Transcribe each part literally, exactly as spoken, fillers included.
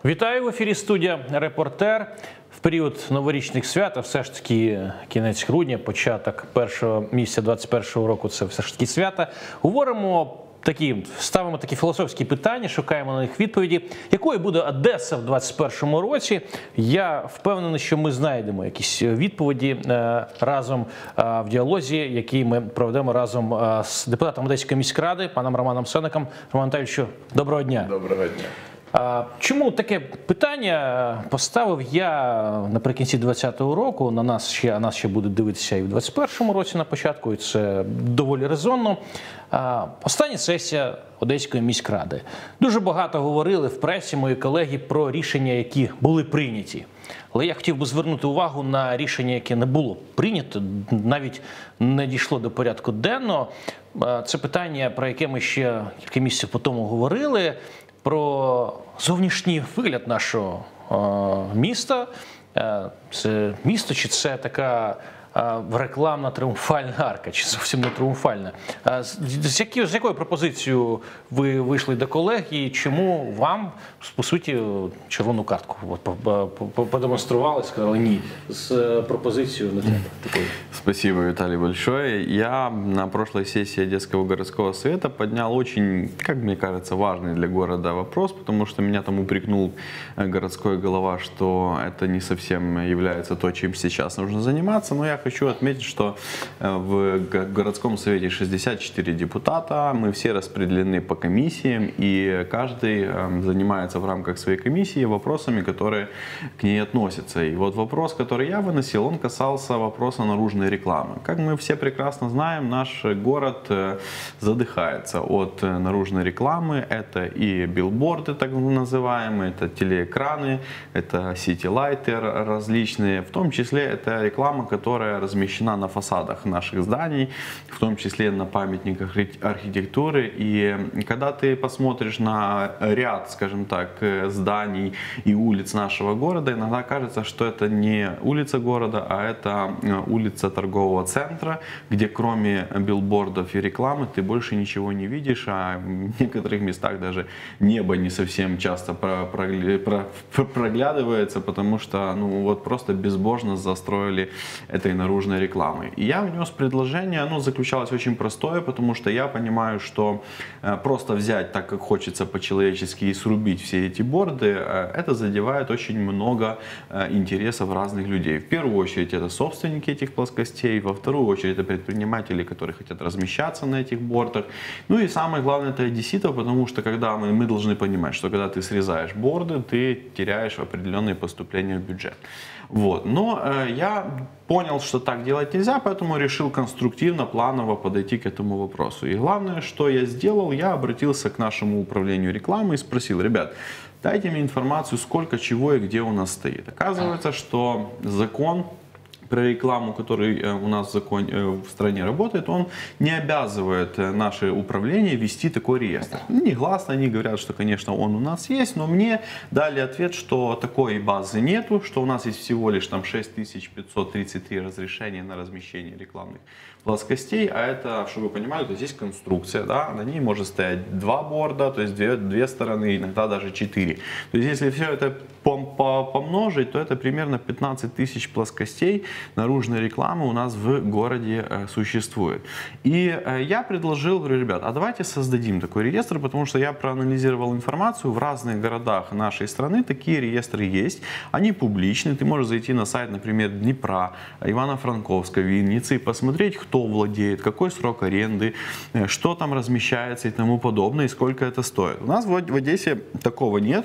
Вітаю, в ефірі студія «Репортер». В період новорічних свят, а все ж таки кінець грудня, початок першого місяця двадцять першого року, це все ж таки свята. Говоримо такі, ставимо такі філософські питання, шукаємо на них відповіді. Якою буде Одеса в двадцять першому році? Я впевнений, що ми знайдемо якісь відповіді разом в діалозі, який ми проведемо разом з депутатом Одеської міськради, паном Романом Сенником. Роман Віталійовичу, доброго дня. Доброго дня. Чому таке питання поставив я наприкінці двадцятого року? На нас ще, нас ще будуть дивитися і в двадцять першому році на початку, і це доволі резонно. Остання сесія Одеської міськради. Дуже багато говорили в пресі мої колеги про рішення, які були прийняті. Але я хотів би звернути увагу на рішення, яке не було прийнято, навіть не дійшло до порядку денного. Це питання, про яке ми ще кілька місяців по тому говорили, про зовнішній вигляд нашого е, міста. Е, це місто, чи це така е, рекламна тріумфальна арка, чи зовсім не тріумфальна. Е, з, з, які, з якою пропозицією ви вийшли до колег і чому вам, по суті, червону картку продемонстрували, сказали ні, з пропозицією не треба такої? Спасибо, Виталий, большое. Я на прошлой сессии Одесского городского совета поднял очень, как мне кажется, важный для города вопрос, потому что меня там упрекнул городской голова, что это не совсем является то, чем сейчас нужно заниматься. Но я хочу отметить, что в городском совете шестьдесят четыре депутата, мы все распределены по комиссиям, и каждый занимается в рамках своей комиссии вопросами, которые к ней относятся. И вот вопрос, который я выносил, он касался вопроса наружной рекламы. Как мы все прекрасно знаем, наш город задыхается от наружной рекламы. Это и билборды, так называемые, это телеэкраны, это сити-лайты различные. В том числе это реклама, которая размещена на фасадах наших зданий, в том числе на памятниках архитектуры. И когда ты посмотришь на ряд, скажем так, зданий и улиц нашего города, иногда кажется, что это не улица города, а это улица торгового центра, где кроме билбордов и рекламы ты больше ничего не видишь, а в некоторых местах даже небо не совсем часто проглядывается, потому что ну вот просто безбожно застроили этой наружной рекламой. И я внес предложение, оно заключалось очень простое, потому что я понимаю, что просто взять так, как хочется по-человечески и срубить все эти борды, это задевает очень много интересов разных людей. В первую очередь это собственники этих плоскостей, во вторую очередь это предприниматели, которые хотят размещаться на этих бордах. Ну и самое главное это одесситов, потому что когда мы, мы должны понимать, что когда ты срезаешь борды, ты теряешь определенные поступления в бюджет. Вот. Но э, я понял, что так делать нельзя, поэтому решил конструктивно, планово подойти к этому вопросу. И главное, что я сделал, я обратился к нашему управлению рекламы и спросил: ребят, дайте мне информацию, сколько чего и где у нас стоит. Оказывается, что закон про рекламу, который у нас в, законе, в стране работает, он не обязывает наше управление вести такой реестр. Негласно они говорят, что, конечно, он у нас есть, но мне дали ответ, что такой базы нету, что у нас есть всего лишь там шесть тысяч пятьсот тридцать три разрешения на размещение рекламных плоскостей, а это, чтобы вы понимали, то здесь конструкция, да, на ней может стоять два борда, то есть две, две стороны, иногда даже четыре. То есть если все это помножить, то это примерно пятнадцать тысяч плоскостей наружной рекламы у нас в городе существует. И я предложил, говорю, ребят, а давайте создадим такой реестр, потому что я проанализировал информацию, в разных городах нашей страны такие реестры есть, они публичны, ты можешь зайти на сайт, например, Днепра, Ивано-Франковска, Винницы и посмотреть, кто владеет, какой срок аренды, что там размещается и тому подобное, и сколько это стоит. У нас в Одессе такого нет.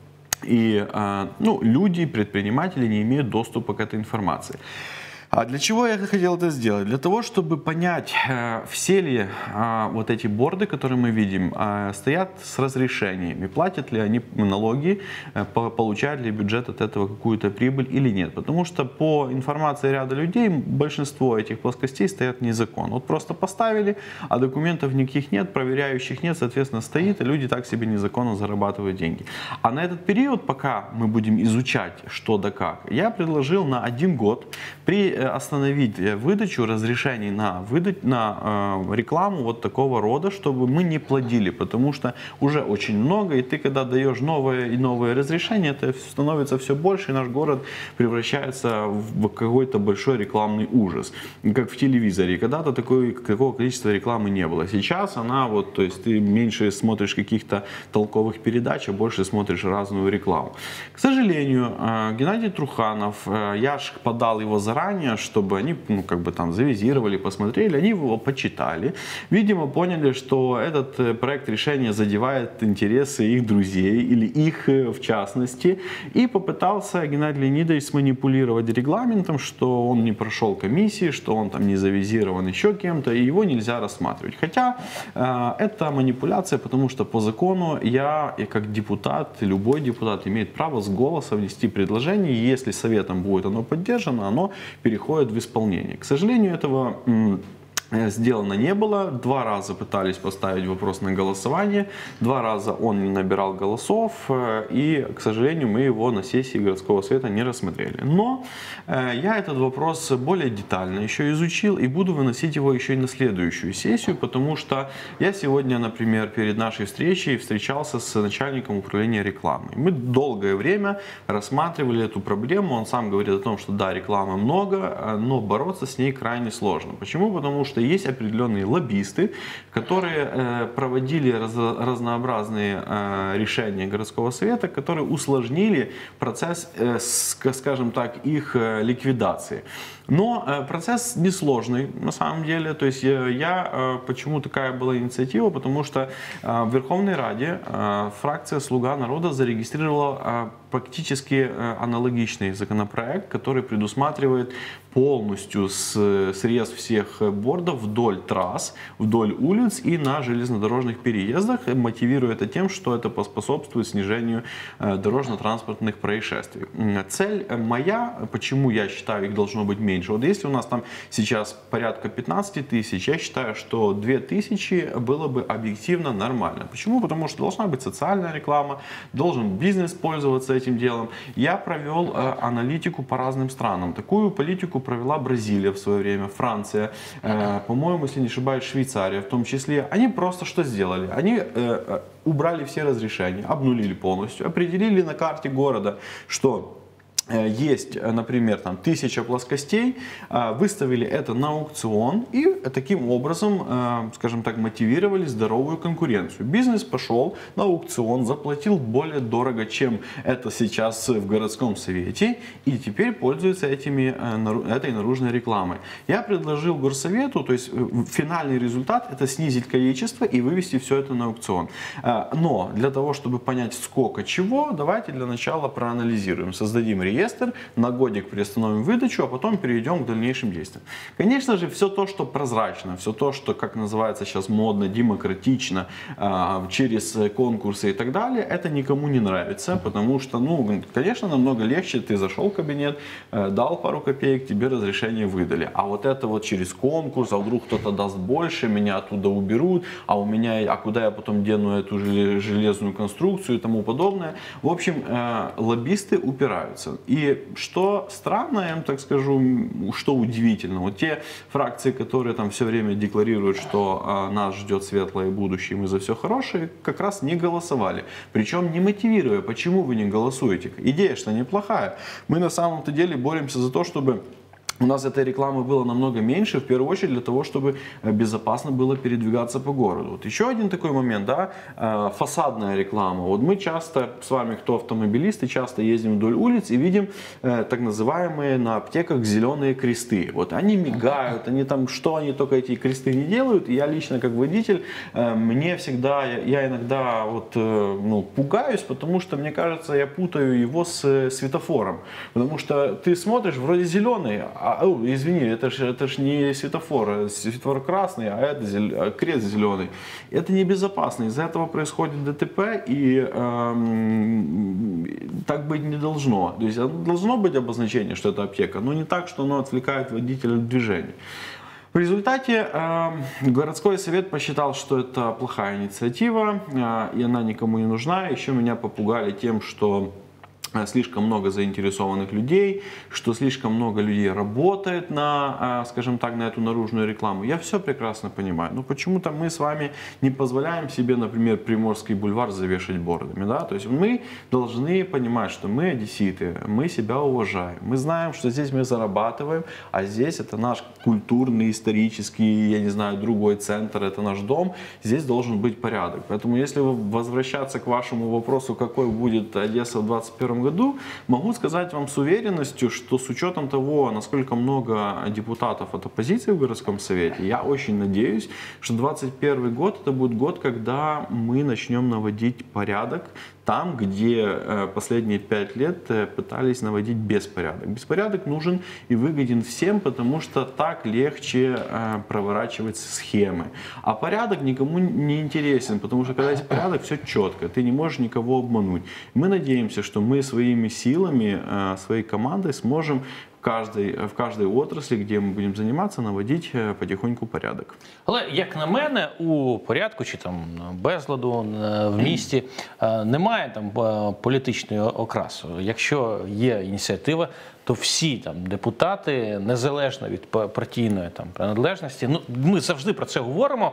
И ну, люди, предприниматели не имеют доступа к этой информации. А для чего я хотел это сделать? Для того, чтобы понять, все ли вот эти борды, которые мы видим, стоят с разрешениями, платят ли они налоги, получает ли бюджет от этого какую-то прибыль или нет. Потому что по информации ряда людей, большинство этих плоскостей стоят незаконно. Вот просто поставили, а документов никаких нет, проверяющих нет, соответственно, стоит, и люди так себе незаконно зарабатывают деньги. А на этот период, пока мы будем изучать что да как, я предложил на один год при остановить выдачу разрешений на, выдать, на э, рекламу вот такого рода, чтобы мы не плодили, потому что уже очень много, и ты когда даешь новые и новые разрешения, это становится все больше, и наш город превращается в какой-то большой рекламный ужас, как в телевизоре. Когда-то такой, такого количества рекламы не было. Сейчас она вот, то есть ты меньше смотришь каких-то толковых передач, а больше смотришь разную рекламу. К сожалению, Геннадий Труханов, я ж подал его заранее, чтобы они, ну, как бы там завизировали, посмотрели, они его почитали. Видимо, поняли, что этот проект решения задевает интересы их друзей или их в частности. И попытался Геннадий Леонидович сманипулировать регламентом, что он не прошел комиссии, что он там не завизирован еще кем-то, и его нельзя рассматривать. Хотя э, это манипуляция, потому что по закону я, и как депутат, любой депутат имеет право с голоса внести предложение, и если советом будет оно поддержано, оно переходит в исполнение. К сожалению, этого сделано не было. Два раза пытались поставить вопрос на голосование, два раза он не набирал голосов, и, к сожалению, мы его на сессии городского совета не рассмотрели. Но я этот вопрос более детально еще изучил и буду выносить его еще и на следующую сессию, потому что я сегодня, например, перед нашей встречей встречался с начальником управления рекламой. Мы долгое время рассматривали эту проблему, он сам говорит о том, что да, рекламы много, но бороться с ней крайне сложно. Почему? Потому что есть определенные лоббисты, которые э, проводили раз, разнообразные э, решения городского совета, которые усложнили процесс, э, с, скажем так, их э, ликвидации. Но э, процесс несложный на самом деле. То есть э, я, э, почему такая была инициатива, потому что э, в Верховной Раде э, фракция «Слуга народа» зарегистрировала э, практически э, аналогичный законопроект, который предусматривает полностью с, срез всех бордов вдоль трасс, вдоль улиц и на железнодорожных переездах, мотивируя это тем, что это поспособствует снижению э, дорожно-транспортных происшествий. Цель моя, почему я считаю, их должно быть меньше. Вот если у нас там сейчас порядка пятнадцати тысяч, я считаю, что две тысячи было бы объективно нормально. Почему? Потому что должна быть социальная реклама, должен бизнес пользоваться этим делом. Я провел э, аналитику по разным странам. Такую политику провела Бразилия в свое время, Франция, э, по-моему, если не ошибаюсь, Швейцария в том числе. Они просто что сделали? Они э, убрали все разрешения, обнулили полностью, определили на карте города, что есть, например, там тысяча плоскостей, выставили это на аукцион и таким образом, скажем так, мотивировали здоровую конкуренцию. Бизнес пошел на аукцион, заплатил более дорого, чем это сейчас в городском совете, и теперь пользуется этими, этой наружной рекламой. Я предложил горсовету, то есть финальный результат — это снизить количество и вывести все это на аукцион. Но для того, чтобы понять, сколько чего, давайте для начала проанализируем, создадим реестр, реестр, на годик приостановим выдачу, а потом перейдем к дальнейшим действиям. Конечно же, все то, что прозрачно, все то, что, как называется сейчас модно, демократично, через конкурсы и так далее, это никому не нравится, потому что, ну, конечно, намного легче, ты зашел в кабинет, дал пару копеек, тебе разрешение выдали. А вот это вот через конкурс, а вдруг кто-то даст больше, меня оттуда уберут, а у меня, а куда я потом дену эту железную конструкцию и тому подобное. В общем, лоббисты упираются. И что странно, я вам так скажу, что удивительно, вот те фракции, которые там все время декларируют, что а, нас ждет светлое будущее, мы за все хорошее, как раз не голосовали. Причем не мотивируя, почему вы не голосуете. Идея что неплохая. Мы на самом-то деле боремся за то, чтобы у нас этой рекламы было намного меньше, в первую очередь для того, чтобы безопасно было передвигаться по городу. Вот еще один такой момент, да, фасадная реклама. Вот мы часто, с вами, кто автомобилисты, часто ездим вдоль улиц и видим так называемые на аптеках зеленые кресты. Вот они мигают, они там, что они только эти кресты не делают. И я лично, как водитель, мне всегда, я иногда вот, ну, пугаюсь, потому что, мне кажется, я путаю его с светофором. Потому что ты смотришь, вроде зеленый, А, о, извини, это же это ж не светофор, светофор красный, а это зел... крест зеленый. Это небезопасно, из-за этого происходит ДТП, и эм, так быть не должно. То есть должно быть обозначение, что это аптека, но не так, что оно отвлекает водителя от движения. В результате э, городской совет посчитал, что это плохая инициатива, э, и она никому не нужна. Еще меня попугали тем, что слишком много заинтересованных людей, что слишком много людей работает на, скажем так, на эту наружную рекламу. Я все прекрасно понимаю. Но почему-то мы с вами не позволяем себе, например, Приморский бульвар завешать бордами. Да? То есть мы должны понимать, что мы одесситы, мы себя уважаем. Мы знаем, что здесь мы зарабатываем, а здесь это наш культурный, исторический, я не знаю, другой центр, это наш дом. Здесь должен быть порядок. Поэтому если возвращаться к вашему вопросу, какой будет Одесса в двадцать первом году, могу сказать вам с уверенностью, что с учетом того, насколько много депутатов от оппозиции в городском совете, я очень надеюсь, что двадцать первый год это будет год, когда мы начнем наводить порядок там, где последние пять лет пытались наводить беспорядок. Беспорядок нужен и выгоден всем, потому что так легче проворачивать схемы. А порядок никому не интересен, потому что когда есть порядок, все четко, ты не можешь никого обмануть. Мы надеемся, что мы своими силами, своей командой сможем в каждой, в каждой отрасли, где ми будемо займатися, наводити потихоньку порядок. Але, як на мене, у порядку чи там безладу в місті немає там політичної окрасу. Якщо є ініціатива, то всі там депутати, незалежно від партійної там приналежності, ну, ми завжди про це говоримо,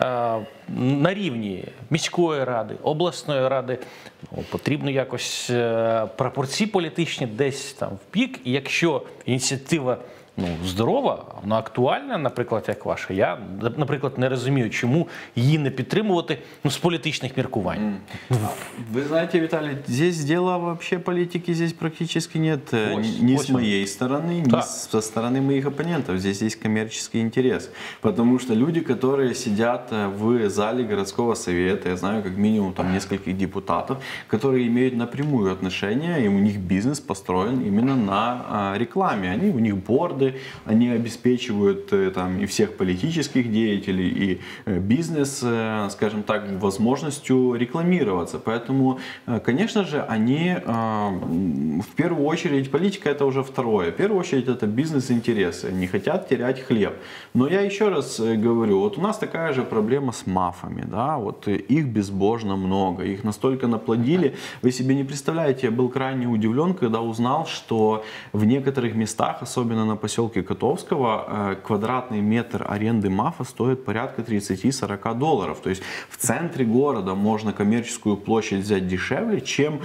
на рівні міської ради, обласної ради, ну, потрібно якось пропорції політичні десь там в пік, і якщо ініціатива ну, здорова, вона актуальна, наприклад, як ваша. Я, наприклад, не розумію, чому її не підтримувати ну, з політичних міркувань. Вы знаете, Виталий, здесь дела вообще политики здесь практически нет. Ось, ни ось с моей стороны, ни да. со стороны моих оппонентов. Здесь есть коммерческий интерес. Потому что люди, которые сидят в зале городского совета, я знаю как минимум там нескольких депутатов, которые имеют напрямую отношение, и у них бизнес построен именно на рекламе. Они, у них борды, они обеспечивают там и всех политических деятелей, и бизнес, скажем так, возможностью рекламироваться. Поэтому, конечно же, они в первую очередь, политика это уже второе, в первую очередь это бизнес-интересы, не хотят терять хлеб. Но я еще раз говорю, вот у нас такая же проблема с мафами, да, вот их безбожно много, их настолько наплодили, вы себе не представляете, я был крайне удивлен, когда узнал, что в некоторых местах, особенно на поселке Котовского, квадратный метр аренды МАФа стоит порядка тридцати-сорока долларов. То есть в центре города можно коммерческую площадь взять дешевле, чем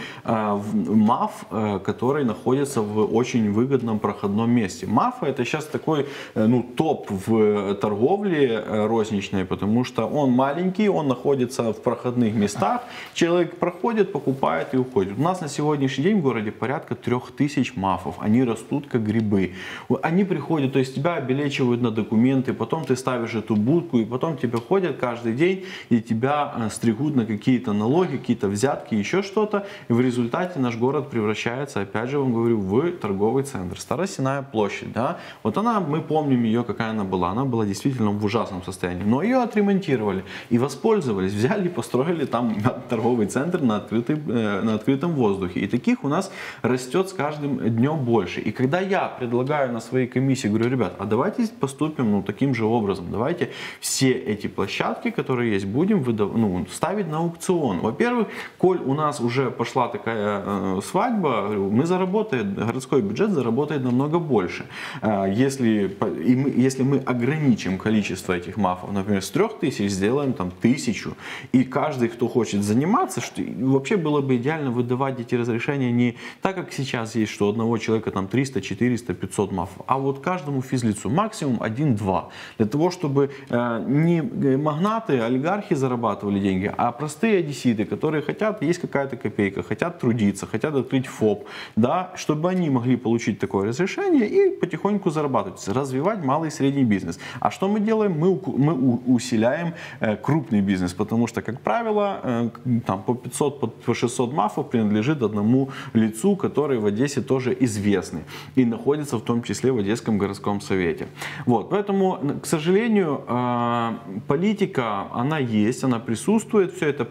МАФ, который находится в очень выгодном проходном месте. МАФ это сейчас такой ну, топ в торговле розничной, потому что он маленький, он находится в проходных местах, человек проходит, покупает и уходит. У нас на сегодняшний день в городе порядка трех тысяч МАФов, они растут как грибы. Они приходят, то есть тебя обелечивают на документы, потом ты ставишь эту будку, и потом тебе ходят каждый день, и тебя стригут на какие-то налоги, какие-то взятки, еще что-то. И в результате наш город превращается, опять же вам говорю, в торговый центр. Старосиная площадь, да, вот она, мы помним ее, какая она была. Она была действительно в ужасном состоянии, но ее отремонтировали и воспользовались, взяли и построили там торговый центр на, открытый, на открытом воздухе. И таких у нас растет с каждым днем больше. И когда я предлагаю на своей комиссии, говорю, ребят, а давайте поступим ну, таким же образом. Давайте все эти площадки, которые есть, будем выдав... ну, ставить на аукцион. Во-первых, коль у нас уже пошла такая э, свадьба, говорю, мы заработаем, городской бюджет заработает намного больше. Э, если, и мы, если мы ограничим количество этих мафов, например, с трех тысяч сделаем там тысячу, и каждый, кто хочет заниматься, что, вообще было бы идеально выдавать эти разрешения не так, как сейчас есть, что у одного человека там триста, четыреста, пятьсот мафов, а вот каждому физлицу максимум один-два. Для того, чтобы э, не магнаты, олигархи зарабатывали деньги, а простые одесситы, которые хотят, есть какая-то копейка, хотят трудиться, хотят открыть ФОП, да, чтобы они могли получить такое разрешение и потихоньку зарабатывать, развивать малый и средний бизнес. А что мы делаем? Мы, мы усиляем э, крупный бизнес, потому что, как правило, э, там, по пятьсот, по шестьсот мафов принадлежит одному лицу, который в Одессе тоже известный и находится в том числе в Одесском городском совете. Вот, поэтому, к сожалению, политика, она есть, она присутствует, все это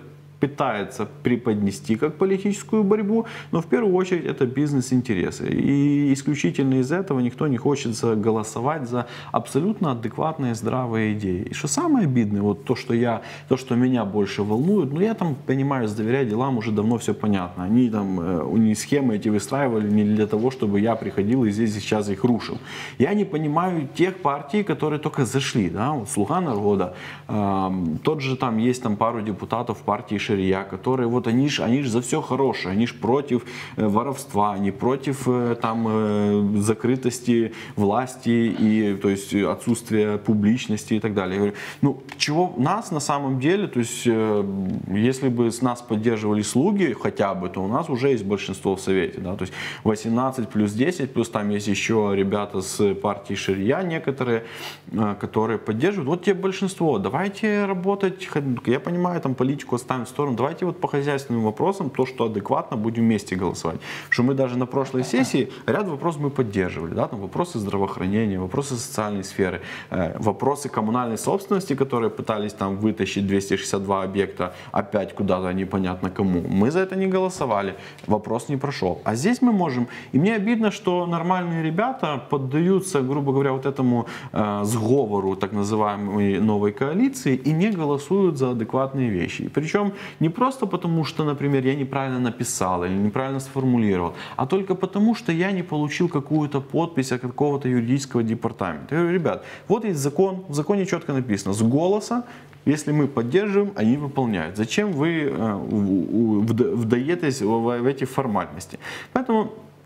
пытается преподнести как политическую борьбу, но в первую очередь это бизнес-интересы. И исключительно из этого никто не хочет голосовать за абсолютно адекватные, здравые идеи. И что самое обидное, вот то, что я, то, что меня больше волнует, ну я там понимаю, с доверять делам уже давно все понятно. Они там, у них схемы эти выстраивали не для того, чтобы я приходил и здесь сейчас их рушил. Я не понимаю тех партий, которые только зашли, да, вот «Слуга народа», э, тот же там есть там пару депутатов партии Шария, которые вот они ж, они ж за все хорошее, они ж против э, воровства, они против э, там э, закрытости власти и то есть отсутствия публичности и так далее. Я говорю, ну чего нас на самом деле, то есть э, если бы с нас поддерживали «Слуги» хотя бы, то у нас уже есть большинство в Совете, да, то есть восемнадцать плюс десять, плюс там есть еще ребята с партии Шария некоторые, э, которые поддерживают. Вот тебе большинство, давайте работать, я понимаю, там политику оставим в сторону, давайте вот по хозяйственным вопросам, то, что адекватно, будем вместе голосовать. Что мы даже на прошлой сессии ряд вопросов мы поддерживали, да, там вопросы здравоохранения, вопросы социальной сферы, э, вопросы коммунальной собственности, которые пытались там вытащить двести шестьдесят два объекта опять куда-то непонятно кому. Мы за это не голосовали, вопрос не прошел. А здесь мы можем, и мне обидно, что нормальные ребята поддаются, грубо говоря, вот этому э, сговору так называемой новой коалиции и не голосуют за адекватные вещи. Причем не просто потому, что, например, я неправильно написал или неправильно сформулировал, а только потому, что я не получил какую-то подпись от какого-то юридического департамента. Я говорю, ребят, вот есть закон, в законе четко написано, с голоса, если мы поддерживаем, они выполняют. Зачем вы э, вдаетесь в, в эти формальности? Поэтому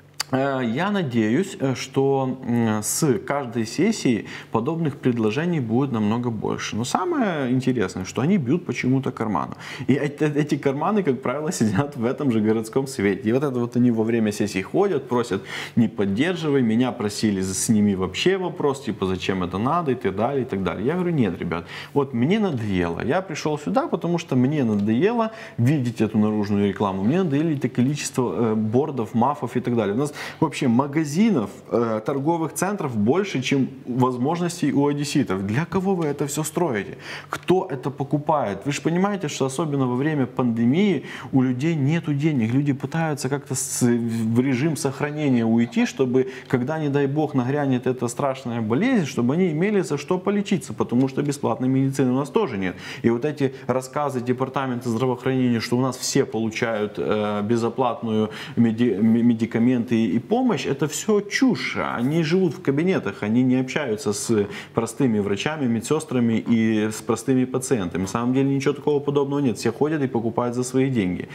я надеюсь, что с каждой сессии подобных предложений будет намного больше. Но самое интересное, что они бьют почему-то карману. И эти карманы, как правило, сидят в этом же городском совете. И вот это вот они во время сессии ходят, просят, не поддерживай, меня просили, сними вообще вопрос, типа, зачем это надо и так далее, и так далее. Я говорю, нет, ребят, вот мне надоело. Я пришел сюда, потому что мне надоело видеть эту наружную рекламу, мне надоело это количество бордов, мафов и так далее. У нас вообще магазинов, э, торговых центров больше, чем возможностей у одесситов. Для кого вы это все строите? Кто это покупает? Вы же понимаете, что особенно во время пандемии у людей нету денег. Люди пытаются как-то в режим сохранения уйти, чтобы, когда, не дай бог, нагрянет эта страшная болезнь, чтобы они имели за что полечиться, потому что бесплатной медицины у нас тоже нет. И вот эти рассказы департамента здравоохранения, что у нас все получают э, безоплатную меди- медикаменты и помощь, это все чушь. Они живут в кабинетах, они не общаются с простыми врачами, медсестрами и с простыми пациентами. На самом деле ничего такого подобного нет. Все ходят и покупают за свои деньги.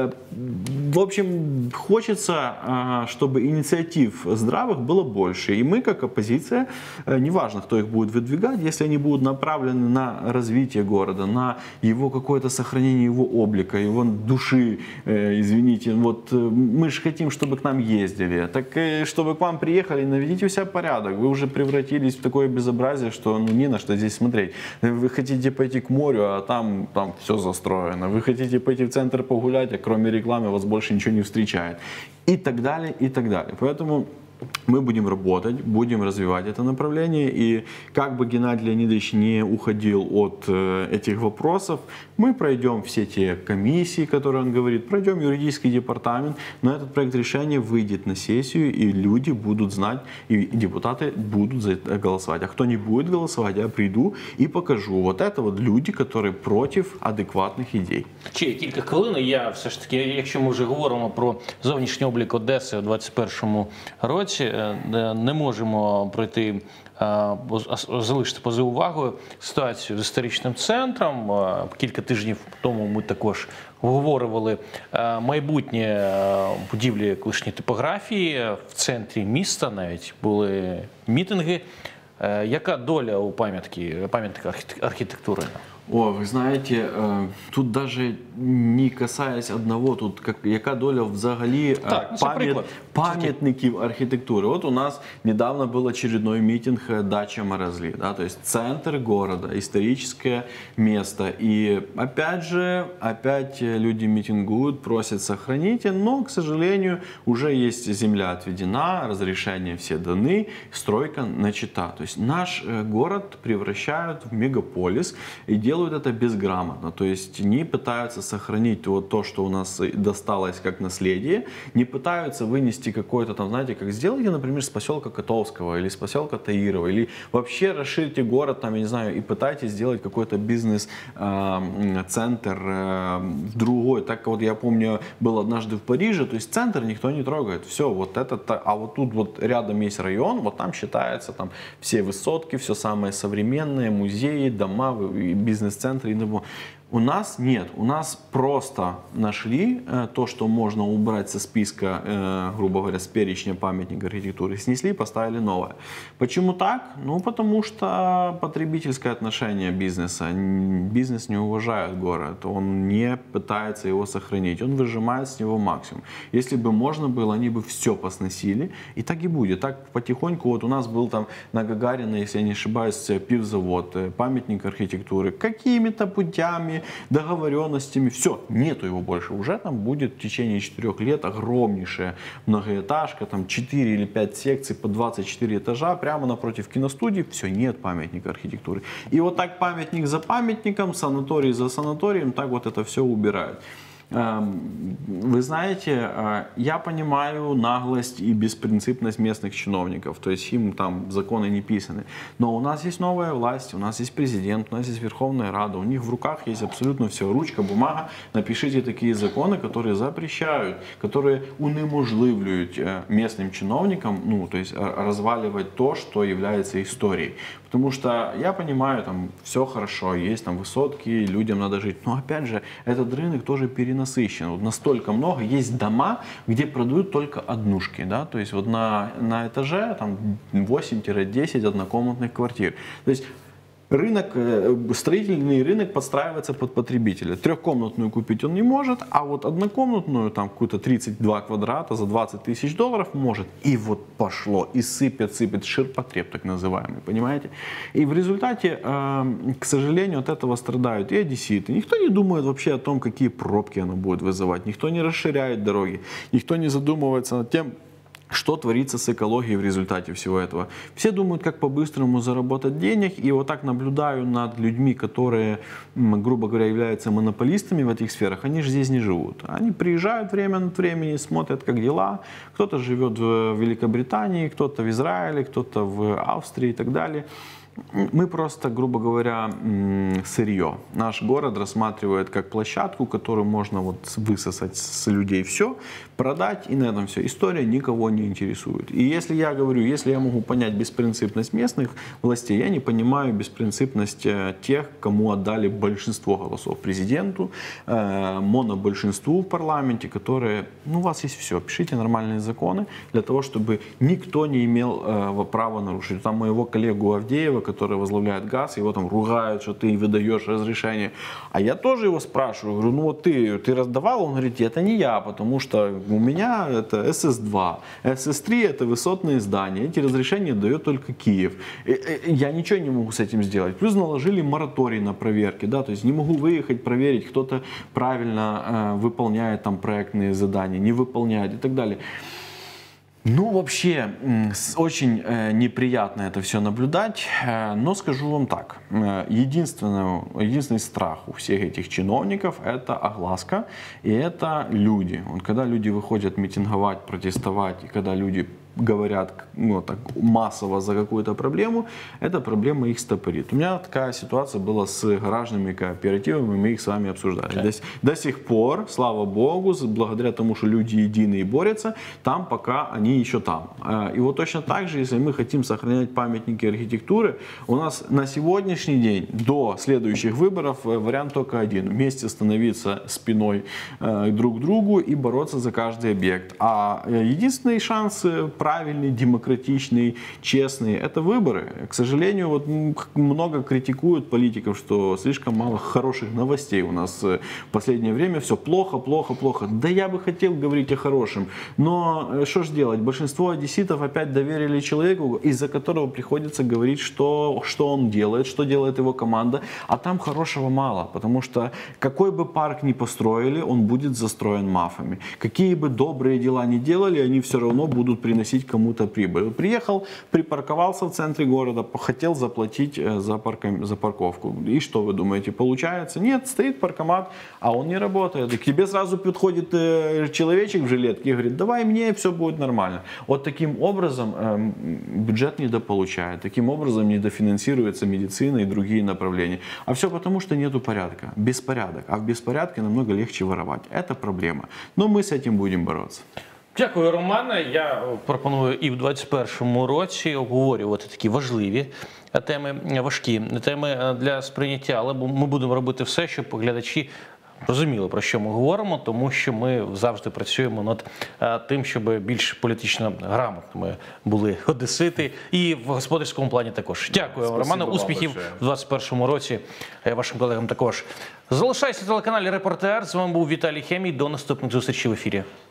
В общем, хочется, чтобы инициатив здравых было больше. И мы, как оппозиция, неважно, кто их будет выдвигать, если они будут направлены на развитие города, на его какое-то сохранение его облика, его души, извините, вот мы же хотим, чтобы к нам ездили. Так, чтобы к вам приехали, наведите у себя порядок. Вы уже превратились в такое безобразие, что ну, не на что здесь смотреть. Вы хотите пойти к морю, а там, там все застроено. Вы хотите пойти в центр погулять, а кроме рекламы вас больше ничего не встречает. И так далее, и так далее. Поэтому мы будем работать, будем развивать это направление. И как бы Геннадий Леонидович не уходил от э, этих вопросов, мы пройдем все те комиссии, которые он говорит, пройдем юридический департамент, но этот проект решения выйдет на сессию, и люди будут знать, и депутаты будут за это голосовать. А кто не будет голосовать, я приду и покажу. Вот это вот люди, которые против адекватних ідей. Ще кілька хвилин. Я все ж таки, якщо ми вже говоримо про зовнішній облік Одеси у двадцять першому році, не можемо пройти, залишити поза увагою ситуацію з історичним центром. Кілька тижнів тому ми також обговорювали майбутнє будівлі колишньої типографії в центрі міста, навіть були мітинги. Яка доля у пам'ятки, пам'ятника архітектури? О, вы знаете, тут даже не касаясь одного, тут как, яка доля взагалі так, пам'ят, памятники архитектуры. Вот у нас недавно был очередной митинг «Дача Морозли». Да, то есть центр города, историческое место. И опять же, опять люди митингуют, просят сохранить, но, к сожалению, уже есть земля отведена, разрешения все даны, стройка начата. То есть наш город превращают в мегаполис и делают это безграмотно. То есть не пытаются сохранить вот то, что у нас досталось как наследие, не пытаются вынести какое-то там, знаете, как сделайте, например, с поселка Котовского или с поселка Таирова, или вообще расширьте город, там, я не знаю, и пытайтесь сделать какой-то бизнес-центр э, в другой. Так вот, я помню, был однажды в Париже, то есть центр никто не трогает, все, вот это, а вот тут вот рядом есть район, вот там считается там все высотки, все самое современное, музеи, дома, бизнес-центры. У нас нет, у нас просто нашли э, то, что можно убрать со списка, э, грубо говоря, с перечня памятника архитектуры, снесли, поставили новое. Почему так? Ну, потому что потребительское отношение бизнеса. Бизнес не уважает город, он не пытается его сохранить, он выжимает с него максимум. Если бы можно было, они бы все посносили, и так и будет. Так потихоньку, вот у нас был там на Гагарина, если я не ошибаюсь, пивзавод, памятник архитектуры, какими-то путями, договоренностями, все, нету его больше. Уже там будет в течение четырех лет огромнейшая многоэтажка, там четыре или пять секций по двадцать четыре этажа, прямо напротив киностудии, все, нет памятника архитектуры. И вот так памятник за памятником, санаторий за санаторием, так вот это все убирают. Вы знаете, я понимаю наглость и беспринципность местных чиновников, то есть им там законы не писаны. Но у нас есть новая власть, у нас есть президент, у нас есть Верховная Рада, у них в руках есть абсолютно все, ручка, бумага. Напишите такие законы, которые запрещают, которые унеможливляют местным чиновникам, ну, то есть разваливать то, что является историей. Потому что я понимаю, там все хорошо, есть там высотки, людям надо жить. Но опять же, этот рынок тоже перенасыщен. Вот настолько много. Есть дома, где продают только однушки. Да? То есть вот на, на этаже там восемь-десять однокомнатных квартир. То есть рынок, строительный рынок подстраивается под потребителя. Трехкомнатную купить он не может, а вот однокомнатную, там какую-то тридцать два квадрата за двадцать тысяч долларов может. И вот пошло, и сыпет, сыпет, ширпотреб так называемый, понимаете? И в результате, э, к сожалению, от этого страдают и одесситы. Никто не думает вообще о том, какие пробки оно будет вызывать. Никто не расширяет дороги, никто не задумывается над тем, что творится с экологией в результате всего этого. Все думают, как по-быстрому заработать денег, и вот так наблюдаю над людьми, которые, грубо говоря, являются монополистами в этих сферах. Они же здесь не живут. Они приезжают время от времени, смотрят, как дела. Кто-то живет в Великобритании, кто-то в Израиле, кто-то в Австрии и так далее. Мы просто, грубо говоря, сырье. Наш город рассматривает как площадку, которую можно вот высосать с людей все, продать, и на этом все. История никого не интересует. И если я говорю, если я могу понять беспринципность местных властей, я не понимаю беспринципность тех, кому отдали большинство голосов. Президенту, монобольшинству в парламенте, которые, ну, у вас есть все, пишите нормальные законы для того, чтобы никто не имел права нарушить. Там моего коллегу Авдеева, который возглавляет ГАЗ, его там ругают, что ты выдаешь разрешение. А я тоже его спрашиваю, говорю, ну вот ты, ты раздавал? Он говорит, это не я, потому что у меня это эс эс два, эс эс три это высотные здания, эти разрешения дает только Киев. Я ничего не могу с этим сделать. Плюс наложили мораторий на проверки, да, то есть не могу выехать, проверить, кто-то правильно э, выполняет там проектные задания, не выполняет и так далее. Ну, вообще, очень э, неприятно это все наблюдать, э, но скажу вам так, э, единственный, единственный страх у всех этих чиновников – это огласка, и это люди. Вот, когда люди выходят митинговать, протестовать, и когда люди говорят, ну, так, массово за какую-то проблему, эта проблема их стопорит. У меня такая ситуация была с гаражными кооперативами, мы их с вами обсуждали. Okay. До, до сих пор, слава богу, благодаря тому, что люди единые борются, там пока они еще там. И вот точно так же, если мы хотим сохранять памятники архитектуры, у нас на сегодняшний день, до следующих выборов, вариант только один. Вместе становиться спиной друг к другу и бороться за каждый объект. А единственный шанс правильный, демократичный, честный. Это выборы. К сожалению, вот много критикуют политиков, что слишком мало хороших новостей у нас в последнее время. Все плохо, плохо, плохо. Да я бы хотел говорить о хорошем. Но что ж делать? Большинство одесситов опять доверили человеку, из-за которого приходится говорить, что, что он делает, что делает его команда. А там хорошего мало. Потому что какой бы парк ни построили, он будет застроен мафами. Какие бы добрые дела ни делали, они все равно будут приносить кому-то прибыль. Приехал, припарковался в центре города, хотел заплатить за, парком, за парковку. И что вы думаете, получается? Нет, стоит паркомат, а он не работает. И к тебе сразу подходит человечек в жилетке и говорит, давай мне, все будет нормально. Вот таким образом э, бюджет недополучает, таким образом недофинансируется медицина и другие направления. А все потому, что нету порядка, беспорядок. А в беспорядке намного легче воровать. Это проблема. Но мы с этим будем бороться. Дякую, Романе. Я пропоную і в двадцять першому році обговорювати такі важливі теми, важкі теми для сприйняття, але ми будемо робити все, щоб глядачі розуміли, про що ми говоримо, тому що ми завжди працюємо над тим, щоб більш політично грамотними були одесити і в господарському плані також. Дякую, Романе. Успіхів в двадцять першому році вашим колегам також. Залишайся на телеканалі «Репортер». З вами був Віталій Хемій. До наступних зустрічей в ефірі.